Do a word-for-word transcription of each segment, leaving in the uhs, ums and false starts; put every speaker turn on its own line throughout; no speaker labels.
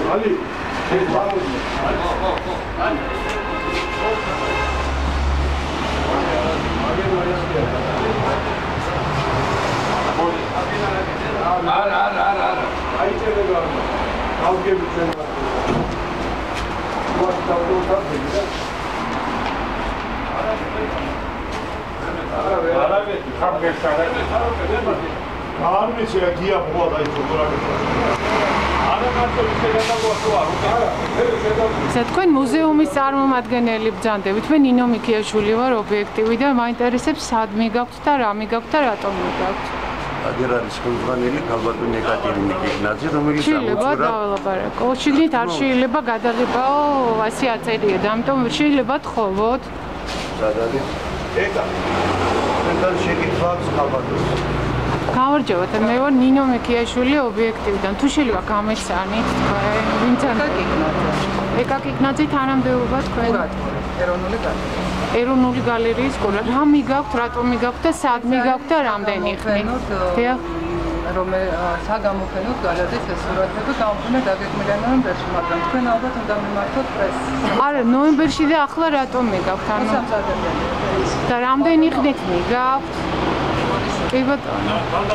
ალი ეს ბამუზი ალი ო ო ალი აგერ ვაიასია არა არა არა არა აიწერება გავგები ჩვენ ვარ დავდოთ და არა მე ხამგებს არა არ ვიცი რა გია ხო დაიწყო რა არა მარტო ისე გადაგვასვა არა
ეს თქვენ მუზეუმის წარმომადგენელი ბრძანდებით მე ნინო მიქიაშვილი ვარ ობიექტივი და მაინტერესებს სად მიგაქვთ და რა მიგაქვთ და რატომ მიგაქვთ
აგერ არის ხელმძღვანელი ქალბატონი ეკატერინე კიკნაძე რომელიც
შეიძლება დავალაბარაკო შიგნით არ შეიძლება გადაღებაო ასე აწერია და ამიტომ შეიძლება თხოვოთ
სადარი ეკა ეს შეკითხვაც ქალბატონს
გამარჯობათ მე ვარ ნინო მიქიაშვილი ობიექტივიდან თუ შეიძლება გამეცანით თქვენ ვინც ეკაკიკნაძე ეკაკიკნაძე თანამდებობა თქვენ
ეროვნული გალერეა
ეროვნული გალერეის კურა რა მიგაქვთ რატომ მიგაქვთ და სად მიგაქვთ და რამდენი ხნით დიახ
რომ საგამოფენოთ გალერეის ეს სურათები გამოფენა დაგეგმილია ნოემბერში მაგრამ თქვენ ალბათ უნდა მიმართოთ პრესს
არა ნოემბერში და ახლა რატომ მიგაქვთ ანუ და რამდენი ხნით მიგაქვთ კი ბატონო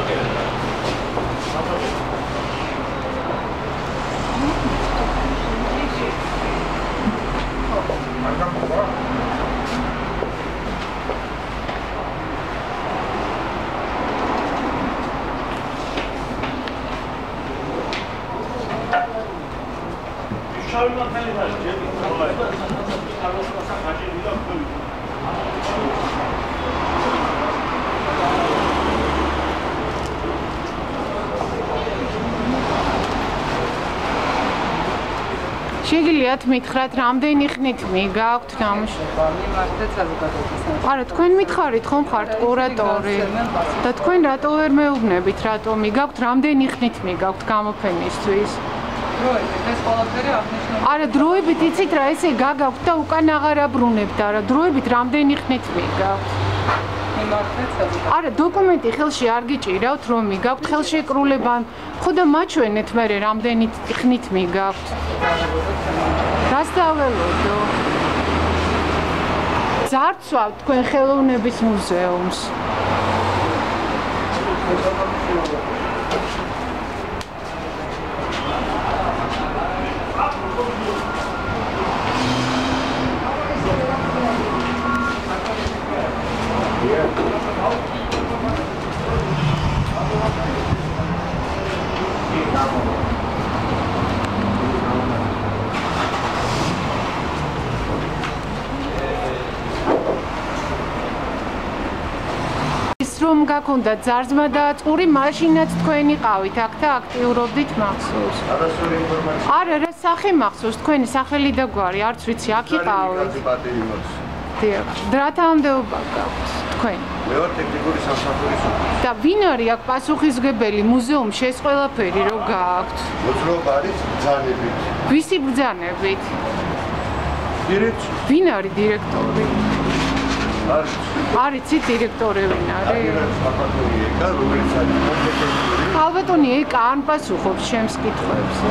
შავი მანქანა არის ჯები ხოლმე კარლოსკასა ხაჭი ვიდა ხოლმე
შეგიძლიათ მითხრათ რამდენი ხნით მიგაქვთ ნამუშევარი
მიმართეთ საზოგადოებას
არა თქვენ მითხარით ხომ ხართ კურატორი და თქვენ რატო ვერ მეუბნებით რატო მიგაქვთ რამდენი ხნით მიგაქვთ გამოფენისთვის
ეს ყველაფერი აღნიშნული
არა დროებით იცით რა ესე გაგაქვთ და უკან აღარ აბრუნებთ არა დროებით რამდენი ხნით მიგაქვთ
მიმართეთ საზოგადოებას
არა დოკუმენტი ხელში არ გიჭირავთ რომ მიგაქვთ ხელშეკრულება ხო და მაჩვენეთ მე რამდენი ხნით მიგაქვთ რას დაველოდო ძარცვავთ თქვენ ხელოვნების მუზეუმს რომ გაქონდა ძარზმა და წური მაშინაც თქვენი ყავით აქ და აქტიურობდით მახსოვს
არასწორი ინფორმაცია
არა რა სახე მახსოვს თქვენი სახელი და გვარი არც ვიცი აქ იყავით დიახ დრათამდეობა გაქვთ თქვენ
მე ვარ ტექნიკური სამსახურის
და ვინ არის აქ პასუხისმგებელი მუზეუმში ეს ყველაფერი რო გაქვთ
მოძრაობა არის ბრძანებით
ვისი ბრძანებით
დირექტორი
ვინ არის დირექტორი
არის
არიცი დირექტორი ვინ არის
ქალბატონი ეკა რომელიც არის კომპეტენტური
ქალბატონი ეკა არ პასუხობს ჩემს კითხვებზე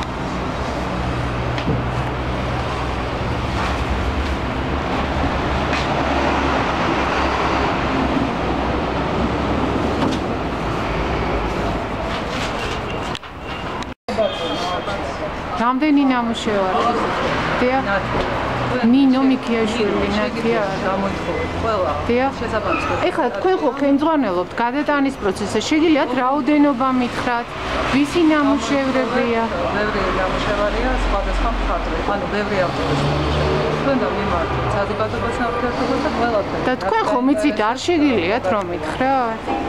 რამდენი ნამუშევარი დიახ ნინო მიქიაშვილი ნათია
გამოითხოვეთ ყველა შესაბამისად
ეხლა თქვენ ხო ხელმძღვანელობთ გადატანის პროცესზე შეგიძლიათ რაოდენობა მითხრათ ვისი ნამუშევრებია
ბევრი ნამუშევარია სხვადასხვა მხარე ანუ ბევრი ავტორის თქვენ და მიმართეთ საზოგადოებასთან ურთიერთობასთან ყველაფერი
და თქვენ ხო მიცით არ შეგიძლიათ რომ მითხრათ